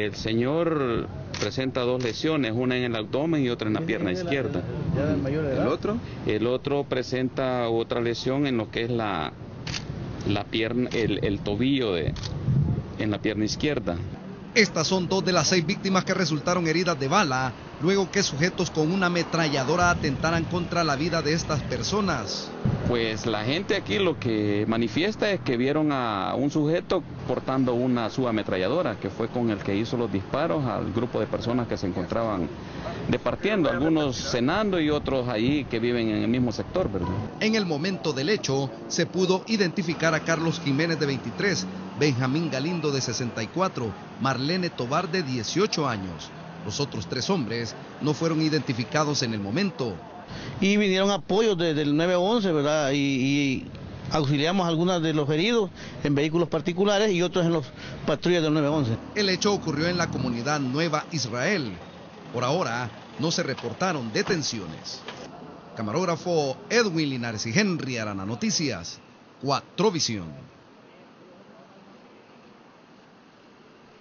El señor presenta dos lesiones, una en el abdomen y otra en la pierna izquierda. ¿El otro? El otro presenta otra lesión en lo que es la pierna, el tobillo en la pierna izquierda. Estas son 2 de las 6 víctimas que resultaron heridas de bala, luego que sujetos con una ametralladora atentaran contra la vida de estas personas. Pues la gente aquí lo que manifiesta es que vieron a un sujeto portando una subametralladora, que fue con el que hizo los disparos al grupo de personas que se encontraban departiendo, algunos cenando y otros ahí que viven en el mismo sector, ¿verdad? En el momento del hecho, se pudo identificar a Carlos Jiménez de 23, Benjamín Galindo de 64, Marlene Tobar de 18 años. Los otros 3 hombres no fueron identificados en el momento. Y vinieron apoyos desde el 911, ¿verdad? Y auxiliamos a algunos de los heridos en vehículos particulares y otros en los patrullas del 911. El hecho ocurrió en la comunidad Nueva Israel. Por ahora, no se reportaron detenciones. Camarógrafo Edwin Linares y Henry Arana, Noticias 4 Visión.